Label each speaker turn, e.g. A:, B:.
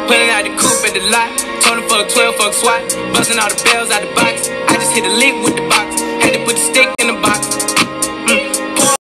A: Pulling out the coupe at the lot. Told him fuck 12, fuck SWAT. Busting all the bells out the box. I just hit a lick with